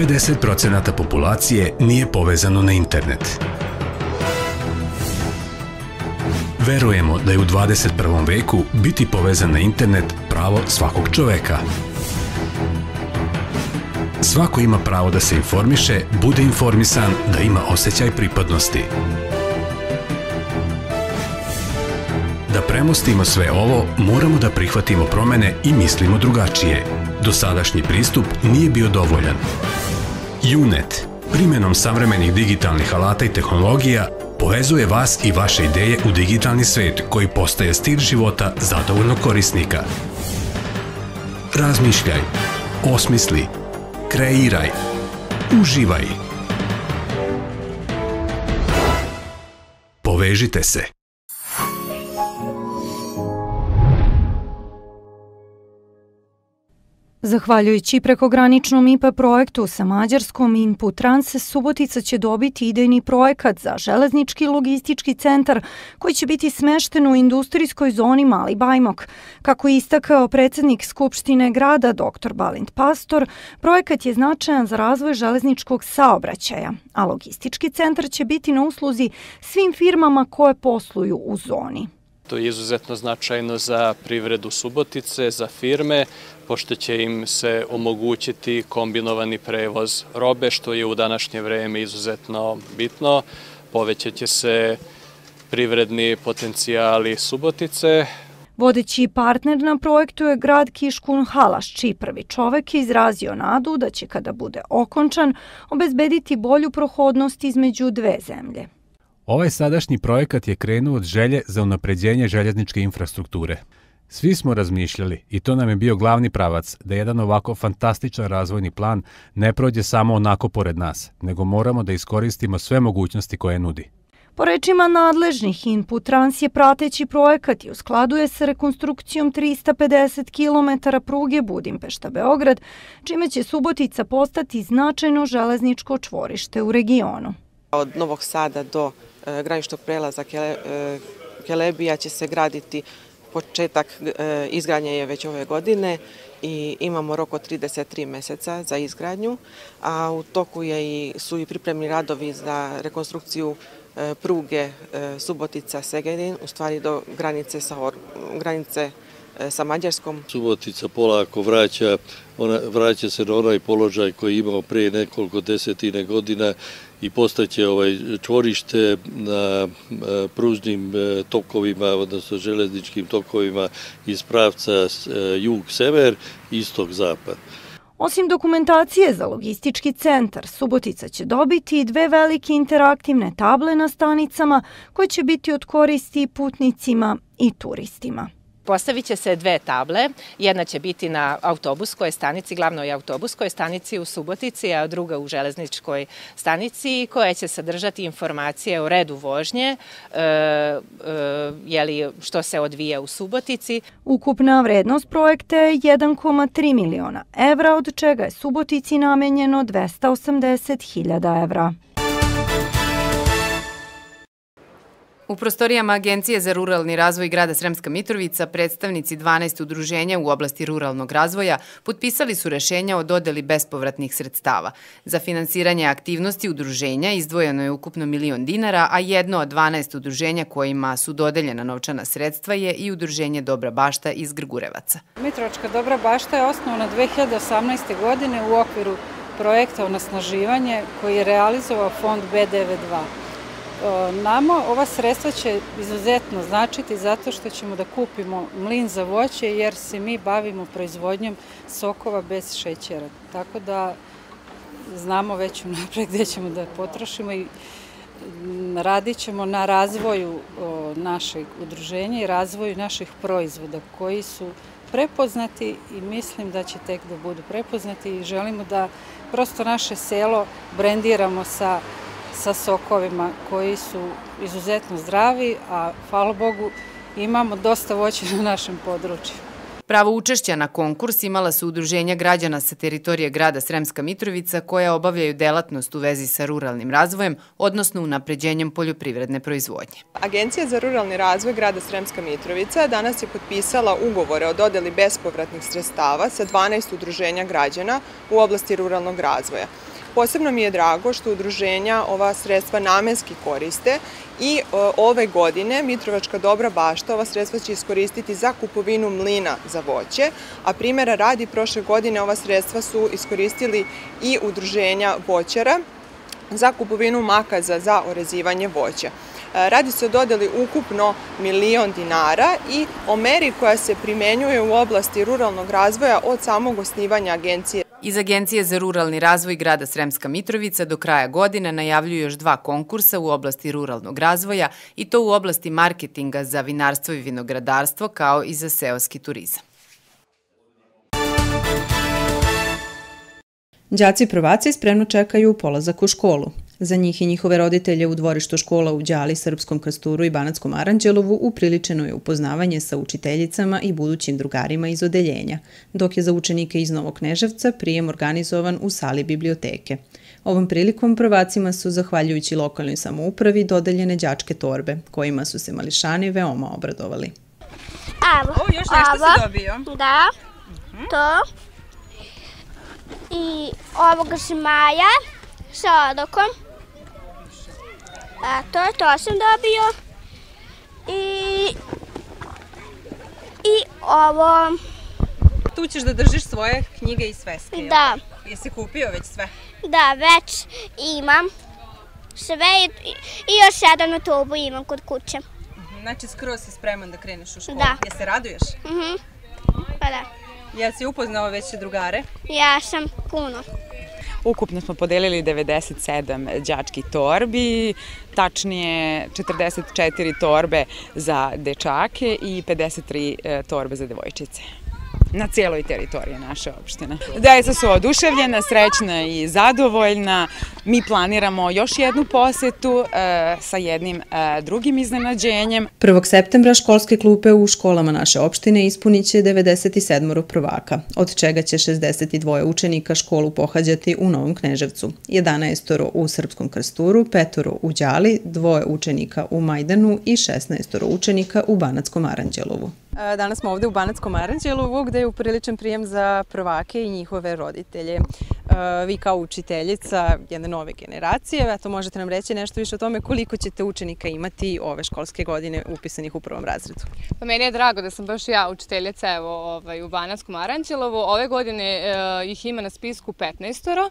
50% populacije nije povezano na internet. Verujemo da je u 21. veku biti povezan na internet pravo svakog čoveka. Svako ima pravo da se informiše, bude informisan, da ima osjećaj pripadnosti. Da premostimo sve ovo, moramo da prihvatimo promene i mislimo drugačije. Dosadašnji pristup nije bio dovoljan. UNET, primjenom savremenih digitalnih alata i tehnologija, povezuje vas i vaše ideje u digitalni svet koji postaje stil života zadovoljnog korisnika. Razmišljaj, osmisli, kreiraj, uživaj. Povežite se. Zahvaljujući prekograničnom IPA projektu sa Mađarskom, Input Trans Subotica će dobiti idejni projekat za železnički logistički centar koji će biti smešten u industrijskoj zoni Mali Bajmok. Kako je istakao predsjednik Skupštine grada dr. Balint Pastor, projekat je značajan za razvoj železničkog saobraćaja, a logistički centar će biti na usluzi svim firmama koje posluju u zoni. To je izuzetno značajno za privredu Subotice, za firme, pošto će im se omogućiti kombinovani prevoz robe, što je u današnje vreme izuzetno bitno. Povećaće se privredni potencijali Subotice. Vodeći partner na projektu je grad Kiškun Halaš, čiji prvi čovek je izrazio nadu da će, kada bude okončan, obezbediti bolju prohodnost između dve zemlje. Ovaj sadašnji projekat je krenuo od želje za unapređenje željezničke infrastrukture. Svi smo razmišljali, i to nam je bio glavni pravac, da jedan ovako fantastičan razvojni plan ne prođe samo onako pored nas, nego moramo da iskoristimo sve mogućnosti koje nudi. Po rečima nadležnih, Input Trans je prateći projekat i u skladu je sa rekonstrukcijom 350 km pruge Budimpešta-Beograd, čime će Subotica postati značajno železničko čvorište u regionu. Od Novog Sada do graničnog prelaza Kelebija će se graditi, početak izgradnje je već ove godine i imamo rok od 33 meseca za izgradnju, a u toku su i pripremni radovi za rekonstrukciju pruge Subotica-Segedin, u stvari do granice sa Mađarskom. Subotica polako vraća se na onaj položaj koji je imao prije nekoliko desetine godina i postaće čvorište na pružnim tokovima, odnosno železničkim tokovima iz pravca jug-sever, istok-zapad. Osim dokumentacije za logistički centar, Subotica će dobiti i dve velike interaktivne table na stanicama koje će biti od koristi putnicima i turistima. Postavit će se dve table, jedna će biti na autobuskoj stanici, glavnoj autobuskoj stanici u Subotici, a druga u železničkoj stanici, koja će sadržati informacije o redu vožnje, što se odvija u Subotici. Ukupna vrednost projekta je 1,3 miliona evra, od čega je Subotici namenjeno 280.000 evra. U prostorijama Agencije za ruralni razvoj grada Sremska Mitrovica predstavnici 12 udruženja u oblasti ruralnog razvoja potpisali su rešenja o dodeli bespovratnih sredstava. Za finansiranje aktivnosti udruženja izdvojeno je ukupno 1.000.000 dinara, a jedno od 12 udruženja kojima su dodeljena novčana sredstva je i udruženje Dobra bašta iz Grgurevaca. Mitrovačka Dobra bašta je osnovana 2018. godine u okviru projekta Onasnaživanje koji je realizovao fond B92. Nama ova sredstva će izuzetno značiti zato što ćemo da kupimo mlin za voće jer se mi bavimo proizvodnjom sokova bez šećera. Tako da znamo već unapred gdje ćemo da potrošimo i radit ćemo na razvoju našeg udruženja i razvoju naših proizvoda koji su prepoznati i mislim da će tek da budu prepoznati i želimo da prosto naše selo brendiramo sa sokovima koji su izuzetno zdravi, a hvala Bogu imamo dosta voća na našem području. Pravo učešća na konkurs imala su udruženja građana sa teritorije grada Sremska Mitrovica koja obavljaju delatnost u vezi sa ruralnim razvojem, odnosno unapređenjem poljoprivredne proizvodnje. Agencija za ruralni razvoj grada Sremska Mitrovica danas je potpisala ugovore o dodeli bespovratnih sredstava sa 12 udruženja građana u oblasti ruralnog razvoja. Posebno mi je drago što udruženja ova sredstva namenski koriste i ove godine Mitrovačka Dobra bašta ova sredstva će iskoristiti za kupovinu mlina za voće, a primjera radi prošle godine ova sredstva su iskoristili i udruženja voćara za kupovinu makaza za orezivanje voća. Radi se o dodeli ukupno 1.000.000 dinara i o meri koja se primenjuje u oblasti ruralnog razvoja od samog osnivanja agencije. Iz Agencije za ruralni razvoj grada Sremska Mitrovica do kraja godine najavljuju još 2 konkursa u oblasti ruralnog razvoja i to u oblasti marketinga za vinarstvo i vinogradarstvo kao i za seoski turizam. Đaci prvaci spremno čekaju polazak u školu. Za njih i njihove roditelje u dvorištu škola u Đali, Srpskom Krsturu i Banatskom Aranđelovu upriličeno je upoznavanje sa učiteljicama i budućim drugarima iz odeljenja, dok je za učenike iz Novog Kneževca prijem organizovan u sali biblioteke. Ovom prilikom prvacima su, zahvaljujući lokalnoj samoupravi, dodeljene đačke torbe, kojima su se mališani veoma obradovali. Evo, još nešto si dobio? Da, to. I ovoga žmaja sa odokom. Eto, to sam dobio. I ovo. Tu ćeš da držiš svoje knjige i sveske, jel? Da. Jesi kupio već sve? Da, već imam sve i još jednu tubu imam kod kuće. Znači, skroz si spreman da kreneš u školu. Da. Jel se raduješ? Pa da. Jel si upoznao već drugare? Ja sam puno. Ukupno smo podelili 97 đačkih torbi, tačnije 44 torbe za dečake i 53 torbe za devojčice. Na cijeloj teritoriji naše opštine. Deca su oduševljena, srećna i zadovoljna. Mi planiramo još jednu posjetu sa jednim drugim iznenađenjem. 1. septembra školske klupe u školama naše opštine ispunit će 97 prvaka, od čega će 62 učenika školu pohađati u Novom Kneževcu, 11 u Srpskom Krsturu, 5 u Đali, 2 učenika u Majdanu i 16 učenika u Banatskom Aranđelovu. Danas smo ovde u Banatskom Aranđelovu gde je upriličen prijem za prvake i njihove roditelje. Vi kao učiteljica jedne nove generacije, eto možete nam reći nešto više o tome koliko ćete učenika imati ove školske godine upisanih u 1. razredu. Pa meni je drago da sam baš ja učiteljica u Banatskom Aranđelovu. Ove godine ih ima na spisku 15,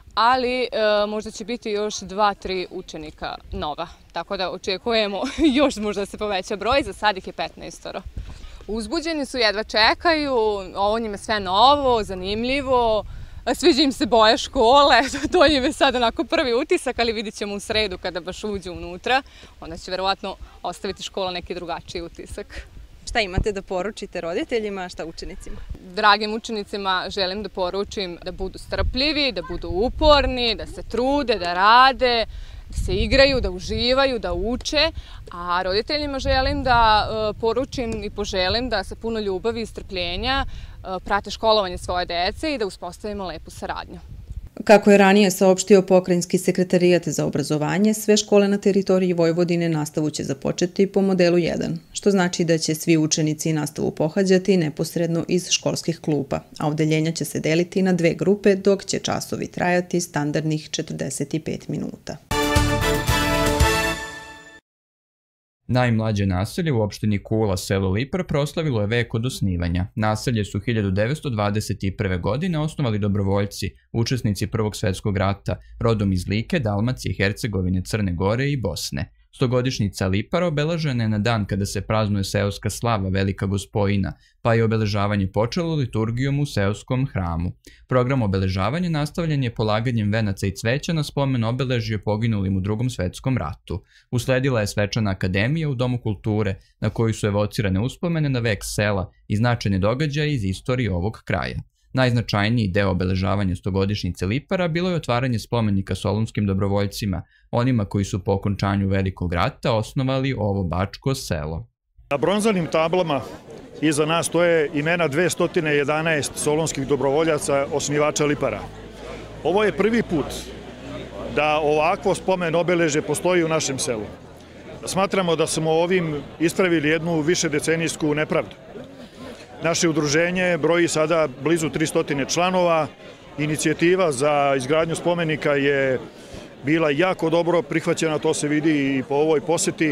ali možda će biti još 2-3 učenika nova. Tako da očekujemo još možda da se poveća broj, za sad ih je 15. Uzbuđeni su, jedva čekaju, ovo njima sve novo, zanimljivo, sviđa im se boja škole, to im je sad onako prvi utisak, ali vidit ćemo u sredu kada baš uđu unutra, onda će verovatno ostaviti škola neki drugačiji utisak. Šta imate da poručite roditeljima, a šta učenicima? Dragim učenicima želim da poručim da budu strpljivi, da budu uporni, da se trude, da rade, da se igraju, da uživaju, da uče, a roditeljima želim da poručim i poželim da sa puno ljubavi i strpljenja prate školovanje svoje dece i da uspostavimo lepu saradnju. Kako je ranije saopštio Pokrajinski sekretarijat za obrazovanje, sve škole na teritoriji Vojvodine nastavu će započeti po modelu 1, što znači da će svi učenici nastavu pohađati neposredno iz školskih klupa, a odeljenja će se deliti na 2 grupe, dok će časovi trajati standardnih 45 minuta. Najmlađe naselje u opštini Kula, selo Lipar, proslavilo je vek od osnivanja. Naselje su 1921. godine osnovali dobrovoljci, učesnici Prvog svjetskog rata, rodom iz Like, Dalmacije, Hercegovine, Crne Gore i Bosne. Stogodišnjica Lipara obeležena je na dan kada se praznuje seoska slava Velika Gospojina, pa je obeležavanje počelo liturgijom u seoskom hramu. Program obeležavanja nastavljen je polaganjem venaca i cveća na spomen obeležje poginulim u Drugom svjetskom ratu. Usledila je svečana akademija u Domu kulture, na koju su evocirane uspomene na vek sela i značajne događaje iz istorije ovog kraja. Najznačajniji deo obeležavanja stogodišnjice Lipara bilo je otvaranje spomenika solunskim dobrovoljcima, onima koji su po okončanju Velikog rata osnovali ovo bačko selo. Na bronzanim tablama iza nas stoje imena 211 solunskih dobrovoljaca osnivača Lipara. Ovo je prvi put da ovakvo spomen obeležje postoji u našem selu. Smatramo da smo ovim ispravili jednu višedecenijsku nepravdu. Naše udruženje broji sada blizu 300 članova, inicijativa za izgradnju spomenika je bila jako dobro prihvaćena, to se vidi i po ovoj poseti.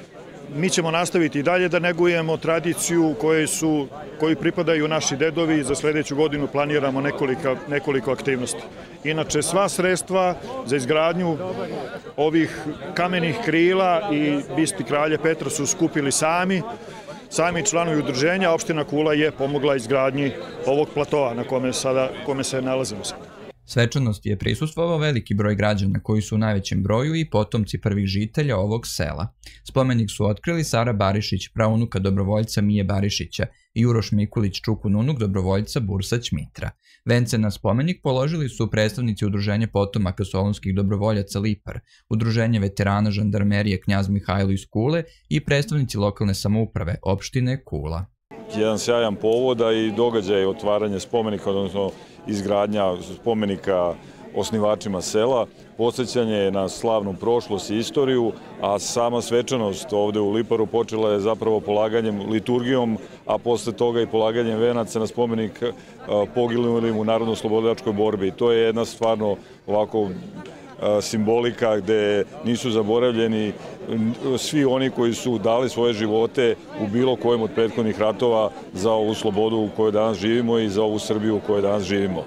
Mi ćemo nastaviti i dalje da negujemo tradiciju koju pripadaju naši dedovi. Za sledeću godinu planiramo nekoliko aktivnosti. Inače, sva sredstva za izgradnju ovih kamenih krila i bisti kralja Petra su skupili sami članovi udruženja. Opština Kula je pomogla izgradnji ovog platoa na kome se nalazimo sada. Svečanosti je prisustvovao veliki broj građana koji su u najvećem broju i potomci prvih žitelja ovog sela. Spomenik su otkrili Sara Barišić, praunuka dobrovoljca Mije Barišića, i Uroš Mikulić, čukun unuk dobrovoljca Bursać Mitra. Vence na spomenik položili su predstavnici Udruženja potomaka solunskih dobrovoljaca Lipar, Udruženje veterana žandarmerije Knjaz Mihajlo iz Kule i predstavnici lokalne samouprave opštine Kula. Jedan sjajan povod i događaj otvaranje spomenika, odnosno izgradnja spomenika osnivačima sela, podsjećanje na slavnu prošlost i istoriju, a sama svečanost ovde u Liparu počela je zapravo polaganjem liturgijom, a posle toga i polaganjem venaca na spomenik poginulim u narodno-slobodačkoj borbi. I to je jedna stvarno ovako simbolika gde nisu zaboravljeni svi oni koji su dali svoje živote u bilo kojem od prethodnih ratova za ovu slobodu u kojoj danas živimo i za ovu Srbiju u kojoj danas živimo.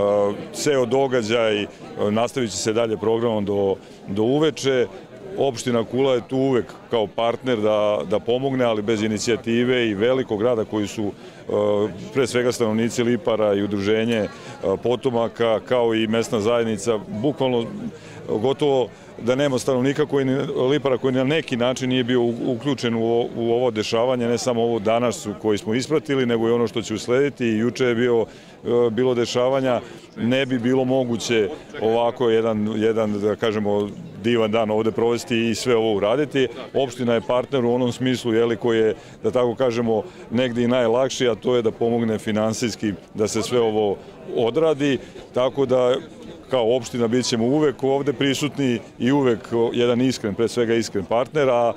Ceo događaj nastavit će se dalje programom do uveče. Opština Kula je tu uvek kao partner da pomogne, ali bez inicijative i velikog grada koji su pre svega stanovnici Lipara i udruženje potomaka kao i mesna zajednica, bukvalno gotovo da nema stanovnika Lipara koji na neki način nije bio uključen u ovo dešavanje, ne samo ovo danas koji smo ispratili, nego i ono što će uslediti. Juče je bilo dešavanja, ne bi bilo moguće ovako jedan da kažemo, divan dan ovde provesti i sve ovo uraditi. Opština je partner u onom smislu koji je, da tako kažemo, negde i najlakši, a to je da pomogne finansijski da se sve ovo odradi, tako da kao opština bit ćemo uvek ovde prisutni i uvek jedan iskren, pre svega iskren partner, a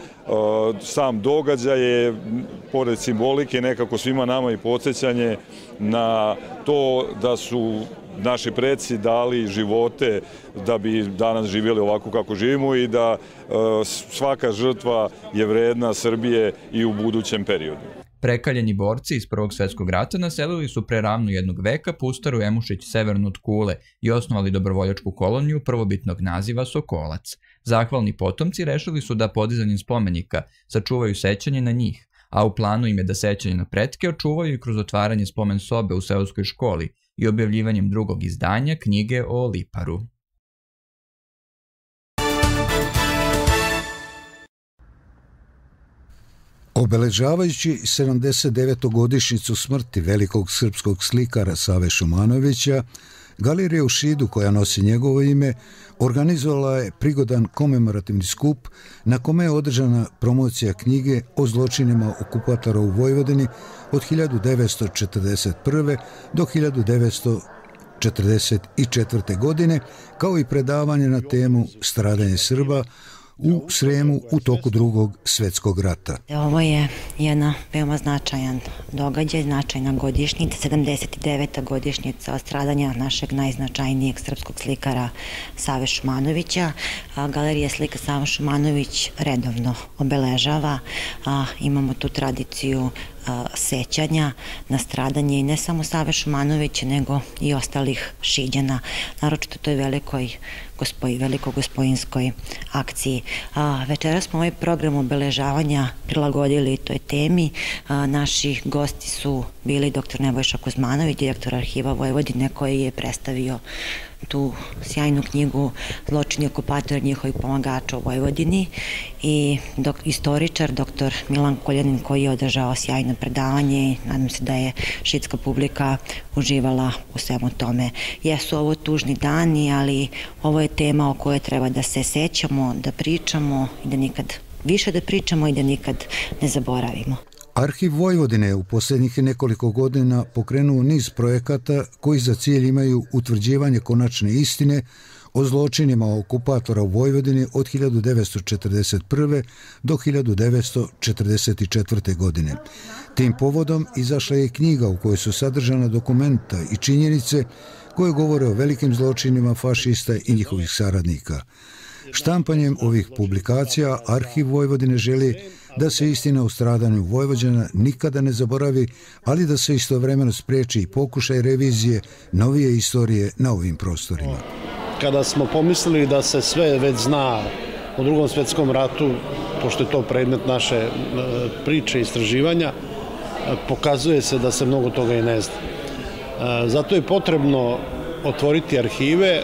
sam događaj je, pored simbolike, nekako svima nama i podsjećanje na to da su naši preci dali živote da bi danas živjeli ovako kako živimo i da svaka žrtva je vredna Srbije i u budućem periodu. Prekaljeni borci iz Prvog svetskog rata naselili su pre ravno jednog veka pustaru Emušić severno od Kule i osnovali dobrovoljačku koloniju prvobitnog naziva Sokolac. Zahvalni potomci rešili su da podizanjem spomenika sačuvaju sećanje na njih, a u planu im je da sećanje na pretke očuvaju i kroz otvaranje spomen sobe u seoskoj školi i objavljivanjem drugog izdanja knjige o Liparu. Obeležavajući 79. godišnjicu smrti velikog srpskog slikara Save Šumanovića, Galerija u Šidu, koja nosi njegovo ime, organizovala je prigodan komemorativni skup na kome je održana promocija knjige o zločinima okupatora u Vojvodini od 1941. do 1944. godine, kao i predavanje na temu Stradanje Srba u Sremu u toku Drugog svetskog rata. Ovo je jedna veoma značajan događaj, značajna godišnjica, 79. godišnjica od stradanja našeg najznačajnijeg srpskog slikara Save Šumanovića. Galerija slika Sava Šumanović redovno obeležava, imamo tu tradiciju sećanja na stradanje i ne samo Save Šumanovića, nego i ostalih Šiđana, naročito toj velikogospojinskoj akciji. Večeras smo ovaj program obeležavanja prilagodili toj temi. Naši gosti su bili dr. Nebojša Kuzmanović, direktor Arhiva Vojvodine, koji je predstavio tu sjajnu knjigu Zločini okupatora njihovih pomagača u Vojvodini, i istoričar dr. Milan Koljanin, koji je održao sjajno predavanje i nadam se da je šidska publika uživala u svemu tome. Jesu ovo tužni dani, ali ovo je tema o kojoj treba da se sećamo, da pričamo i da nikad više da pričamo i da nikad ne zaboravimo. Arhiv Vojvodine je u posljednjih nekoliko godina pokrenuo niz projekata koji za cilj imaju utvrđivanje konačne istine o zločinima okupatora u Vojvodini od 1941. do 1944. godine. Tim povodom izašla je knjiga u kojoj su sadržana dokumenta i činjenice koje govore o velikim zločinima fašista i njihovih saradnika. Štampanjem ovih publikacija Arhiv Vojvodine želi da se istina o stradanju Vojvođana nikada ne zaboravi, ali da se istovremeno spreči i pokušaj revizije novije istorije na ovim prostorima. Kada smo pomislili da se sve već zna o Drugom svjetskom ratu, pošto je to predmet naše priče i istraživanja, pokazuje se da se mnogo toga i ne zna. Zato je potrebno otvoriti arhive,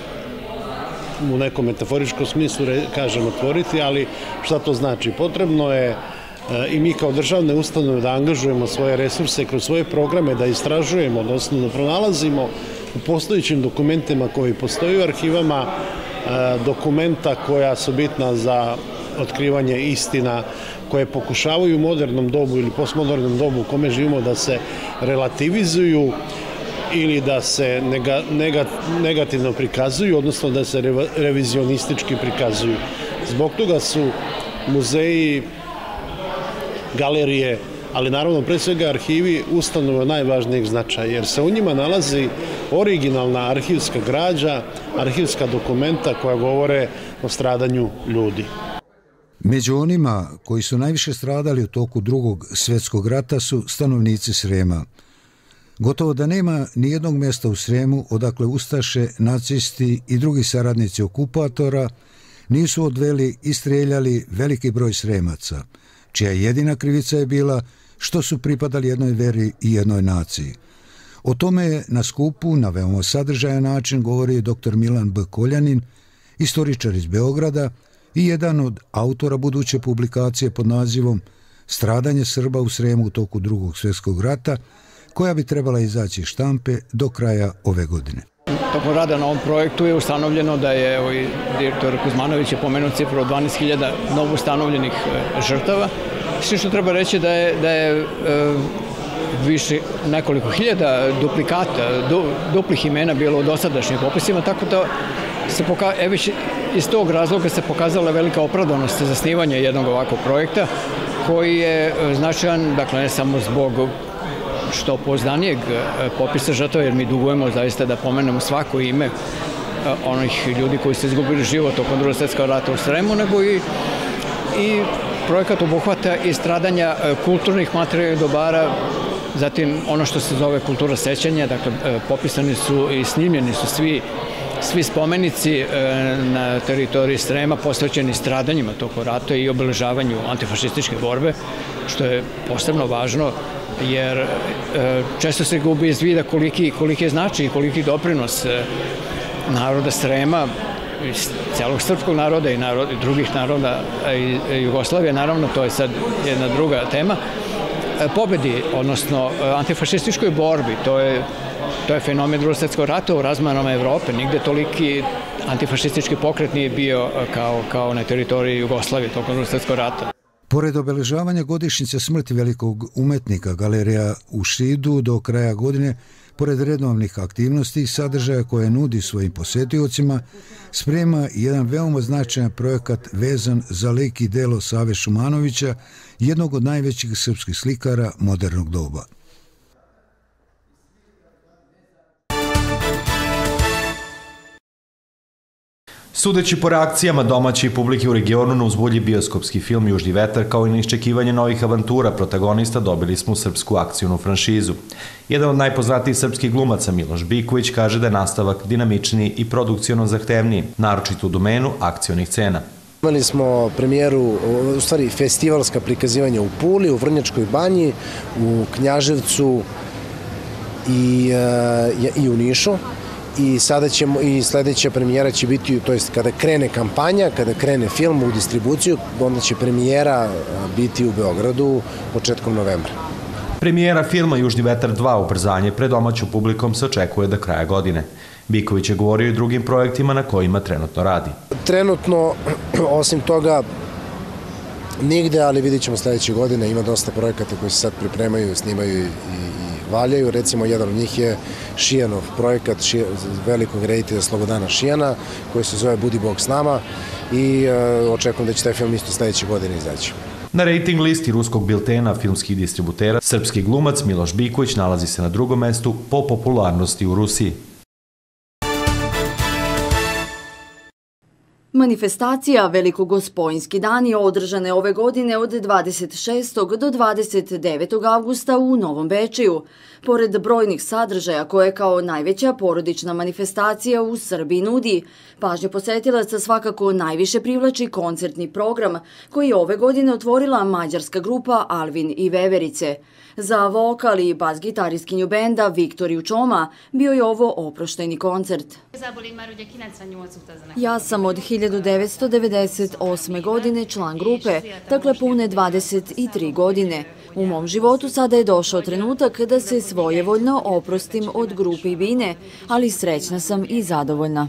u nekom metaforičkom smislu kažem otvoriti, ali šta to znači? Potrebno je i mi kao državne ustanove da angažujemo svoje resurse kroz svoje programe, da istražujemo, odnosno da pronalazimo u postojećim dokumentima koji postoji u arhivama dokumenta koja su bitna za otkrivanje istina, koje pokušavaju u modernom dobu ili postmodernom dobu u kome živimo da se relativizuju ili da se negativno prikazuju, odnosno da se revizionistički prikazuju. Zbog toga su muzeji, galerije, ali naravno pre svega arhivi ustanove najvažnijeg značaja, jer se u njima nalazi originalna arhivska građa, arhivska dokumenta koja govore o stradanju ljudi. Među onima koji su najviše stradali u toku Drugog svjetskog rata su stanovnici Srema. Gotovo da nema ni jednog mjesta u Sremu odakle ustaše, nacisti i drugi saradnici okupatora nisu odveli i streljali veliki broj Sremaca, čija jedina krivica je bila što su pripadali jednoj veri i jednoj naciji. O tome je na skupu na veoma sadržajan način govorio dr. Milan B. Koljanin, istoričar iz Beograda i jedan od autora buduće publikacije pod nazivom Stradanje Srba u Sremu u toku Drugog svjetskog rata, koja bi trebala izaći iz štampe do kraja ove godine. Tokom rada na ovom projektu je ustanovljeno da je direktor Kuzmanović je pomenuo cifru od 12.000 novo ustanovljenih žrtava. Sve što treba reći da je više nekoliko hiljada duplikata, duplih imena bilo u dosadašnjim popisima, tako da se već iz tog razloga se pokazala velika opravdanost za zasnivanje jednog ovakvog projekta koji je značajan, dakle ne samo zbog što pouzdanijeg popisa žrtava, jer mi dugujemo zaista da pomenemo svako ime onih ljudi koji su izgubili život tokom Drugog svjetskog rata u Sremu, nego i projekat obuhvata i stradanja kulturnih materijalnih dobara, zatim ono što se zove kultura sećanja, dakle popisani su i snimljeni su svi spomenici na teritoriji Srema posvećeni stradanjima tokom rata i obeležavanju antifašističke borbe, što je posebno važno jer često se gubi iz vida koliki je značaj i koliki doprinos naroda Srema, celog srpskog naroda i drugih naroda i Jugoslavije, naravno, to je sad jedna druga tema, pobedi, odnosno antifašističkoj borbi, to je fenomen Drugog svjetskog rata u razmanama Evrope, nigde toliki antifašistički pokret nije bio kao na teritoriji Jugoslavije tokom Drugog svjetskog rata. Pored obeležavanja godišnjice smrti velikog umetnika, galerija u Šidu do kraja godine, pored redovnih aktivnosti i sadržaja koje nudi svojim posjetiocima, sprema jedan veoma značajan projekat vezan za lik i delo Save Šumanovića, jednog od najvećih srpskih slikara modernog doba. Sudeći po reakcijama domaće i publike u regionu na uzbudljiv bioskopski film Južni vetar kao i na iščekivanje novih avantura protagonista dobili smo srpsku akcijnu franšizu. Jedan od najpoznatijih srpskih glumaca Miloš Biković kaže da je nastavak dinamičniji i produkciono zahtevniji, naročito u domenu akcionih cena. Imali smo premijeru, u stvari festivalska prikazivanja u Puli, u Vrnjačkoj banji, u Knjaževcu i u Nišu. I sada ćemo, i sledeća premijera će biti, to jest kada krene kampanja, kada krene film u distribuciju, onda će premijera biti u Beogradu početkom novembra. Premijera filma Južni vetar 2 ubrzanje pred domaćom publikom se očekuje do kraja godine. Biković je govorio i drugim projektima na kojima trenutno radi. Trenutno, osim toga, nigde, ali vidjet ćemo sledeće godine, ima dosta projekata koji se sad pripremaju, snimaju i valjaju. Recimo, jedan od njih je Šijanov projekat velikog reditelja Slobodana Šijana, koji se zove Budi Bog s nama i očekujem da će taj film isto sledeće godine izaći. Na rating listi ruskog biltena filmskih distributera, srpski glumac Miloš Biković nalazi se na drugom mestu po popularnosti u Rusiji. Manifestacija Velikogospojinski dan je održana ove godine od 26. do 29. avgusta u Novom Bečeju. Pored brojnih sadržaja koje kao najveća porodična manifestacija u Srbiji nudi, pažnju posetilaca svakako najviše privlači koncertni program koji je ove godine otvorila mađarska grupa Alvin i Veverice. Za vokal i bas-gitariskinju benda Viktoriju Čoma bio je ovo oproštajni koncert. Ja sam od 1998. godine član grupe, dakle pune 23 godine. U mom životu sada je došao trenutak da se svojevoljno oprostim od grupe i bine, ali srećna sam i zadovoljna.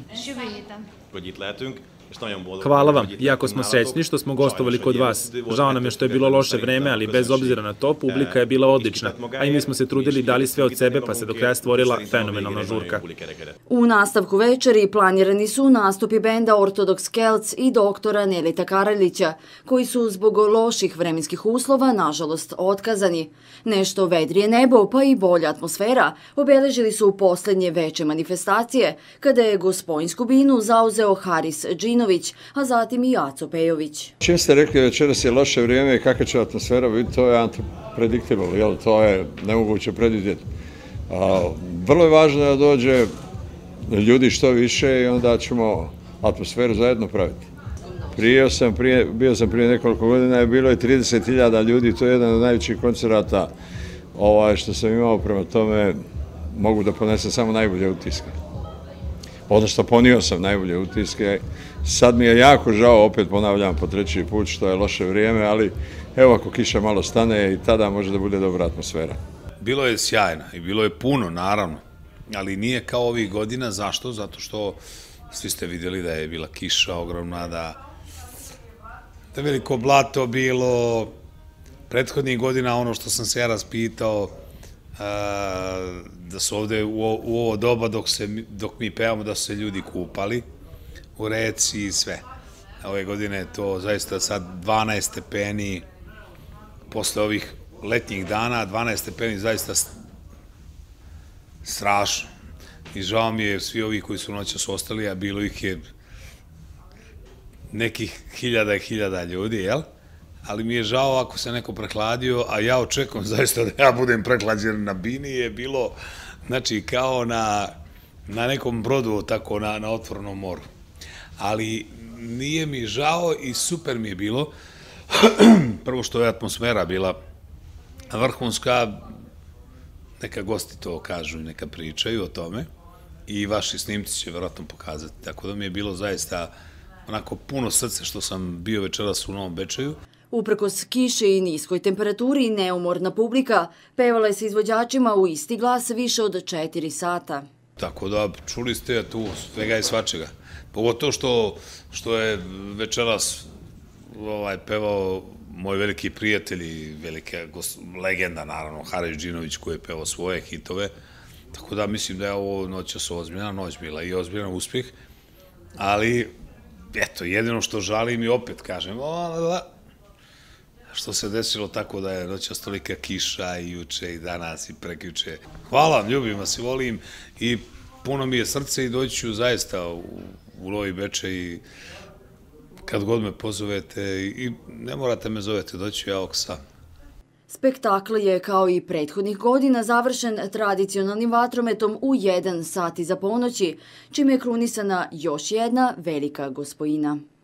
Hvala vam, jako smo srećni što smo gostovali kod vas. Žao nam je što je bilo loše vreme, ali bez obzira na to, publika je bila odlična, a i mi smo se trudili, dali sve od sebe, pa se do kraja stvorila fenomenalna žurka. U nastavku večeri planirani su nastupi benda Ortodoks Kelc i doktora Nelita Karaljića, koji su zbog loših vremenskih uslova, nažalost, otkazani. Nešto vedrije nebo, pa i bolja atmosfera, obeležili su poslednje veče manifestacije, kada je Gospojinsku binu zauzeo Haris Džinović, a zatim i Aco Pejović. Čim ste rekli večeras je loše vrijeme i kakva će atmosfera biti, to je unpredictable, to je nemoguće predvidjeti. Vrlo je važno da dođe ljudi što više i onda ćemo atmosferu zajedno praviti. Bio sam prije nekoliko godina i bilo je 30.000 ljudi, to je jedan od najvećih koncerata što sam imao, prema tome mogu da ponesem samo najbolje utiske. Odnosno ponio sam najbolje utiske. Sad mi je jako žao, opet ponavljam po treći put, što je loše vrijeme, ali evo ako kiša malo stane i tada može da bude dobra atmosfera. Bilo je sjajno i bilo je puno, naravno, ali nije kao ovih godina. Zašto? Zato što svi ste vidjeli da je bila kiša ogromna, da je veliko blato bilo. Prethodnih godina, ono što sam se ja raspitao, da su ovde u ovo doba dok mi pevamo da su se ljudi kupali u reci i sve. Ove godine je to zaista sad 12 stepeni posle ovih letnjih dana, 12 stepeni zaista strašno. I žao mi je svi ovi koji su noćas ostali, a bilo ih je nekih hiljada i hiljada ljudi, jel? Ali mi je žao ako se neko prehladio, a ja očekujem zaista da ja budem prehlađen. Na bini je bilo, znači, kao na nekom brodu, tako na otvorenom moru. Ali nije mi žao i super mi je bilo. Prvo što je atmosfera bila vrhunska, neka gosti to kažu, neka pričaju o tome i vaši snimci će verovatno pokazati. Tako da mi je bilo zaista onako puno srce što sam bio večeras u Novom Bečeju. Uprkos kiše i niskoj temperaturi, neumorna publika pevala je sa izvođačima u isti glas više od 4 sata. Tako da čuli ste tu svega i svačega. Pogotovo što je večeras pevao moj veliki prijatelj i velika legenda, naravno, Haris Džinović, koji je pevao svoje hitove. Tako da mislim da je ovo noćas ozbiljna noć bila i ozbiljan uspjeh. Ali, eto, jedino što žalim i opet kažem, što se desilo tako da je noćas tolika kiša i juče i danas i prekjuče. Hvala vam, ljubim vas i volim i puno mi je srce i doći ću zaista u Novi Bečej i kad god me pozovete i ne morate me zovete, doći ću ja ovog sam. Spektakl je kao i prethodnih godina završen tradicionalnim vatrometom u 1 sat iza ponoći, čime je krunisana još jedna velika Gospojina.